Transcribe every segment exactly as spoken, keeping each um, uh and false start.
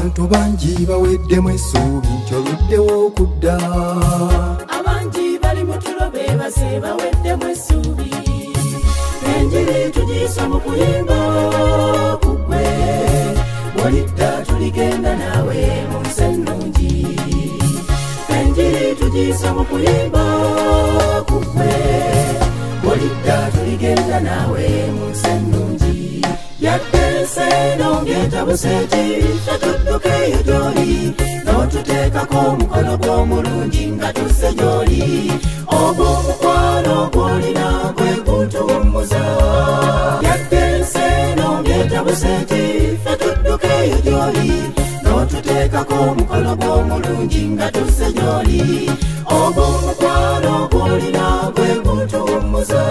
abantu bangi baweddemu essuubi nti oluddewo okudda. Abangi bali mu tulo beebase baweddemu essuubi. Enjiri tugiyisa mu kuyimba ku ggwe, bw'olidda tuligenda naawe mu nsi ennungi. Enjiri tugiyisa mu kuyimba ku ggwe, bw'olidda tuligenda naawe mu nsi ennungi. Yadde ensi eno ng'etabuse eti tetuddukeyo gy'oli, n'otuteekako omukono gw'omulungi nga tusse gy'oli. Ogwo omukwano gw'olina gwe gutuwummuza. Yadde ensi eno ng'etabuse eti tetuddukeyo gy'oli, n'otuteekako omukono gw'omulungi nga tusse gy'oli. Ogwo omukwano gw'olina gwe gutuwummuza.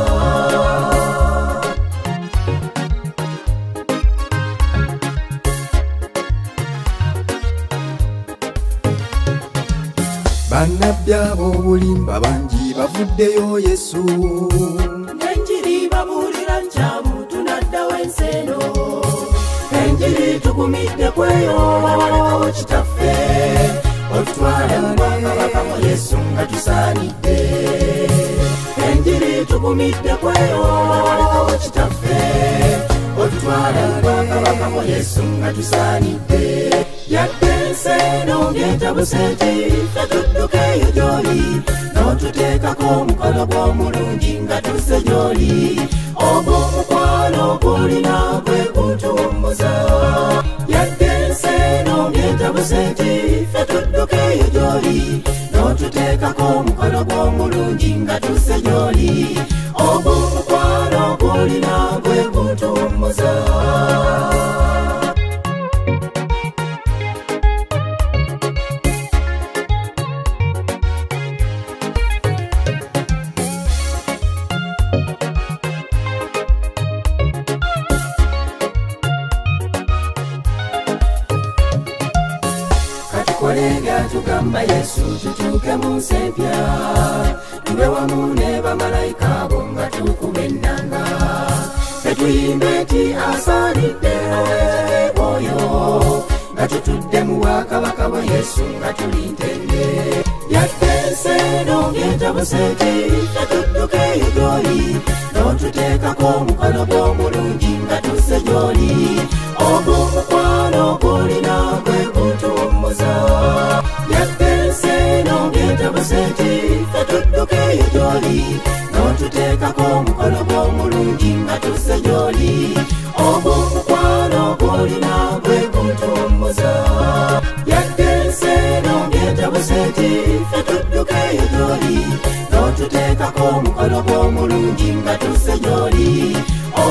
Bannabbi ab'obulimba bangi bavuddeyo Yesu, n'enjiri babuulira nkyamu tunaddawo ensi eno. Enjiri tugumidde kweyo awalekawo kitaffe, otutwale mu bwakabaka mu Yesu nga tusaanidde. Enjiri tugumidde kweyo awalekawo kitaffe, otutwale mu bwakabaka mu Yesu nga tusaanidde. Yadde ensi eno ng'etabuse eti tetuddukeyo gy'oli, n'otuteekako omukono gw'omulungi nga tusse gy'oli. Ogwo omukwano gw'olina gwe gutuwummuza. Yadde ensi eno ng'etabuse eti tetuddukeyo gy'oli, n'otuteekako omukono gw'omulungi nga tusse gy'oli. Ogwo omukwano gw'olina gwe gutuwummuza. Kolega tugamba Yesu tutuuke mu nsi empya, tube wamu ne bamalayika abo nga tukuba ennanga. Tetuyimbe eti asaanidde oyo, nga tutudde mu bwakabaka bwa Yesu nga tuli ntende. Yadde ensi eno ng'etabuse eti tetuddukeyo gy'oli, n'otuteekako omukono gw'omulungi nga tusse gy'oli. Ogwo omukwano gw'olina gwe gutuwummuza. Yadde ensi eno ng'etabuse eti tetuddukeyo gy'oli, n'otuteekako omukono gw'omulungi nga tusse gy'oli. Ogwo omukwano gw'olina gwe gutuwummuza. Yadde ensi eno ng'etabuse eti tetuddukeyo gy'oli, n'otuteekako omukono gw'omulungi nga tusse gy'oli.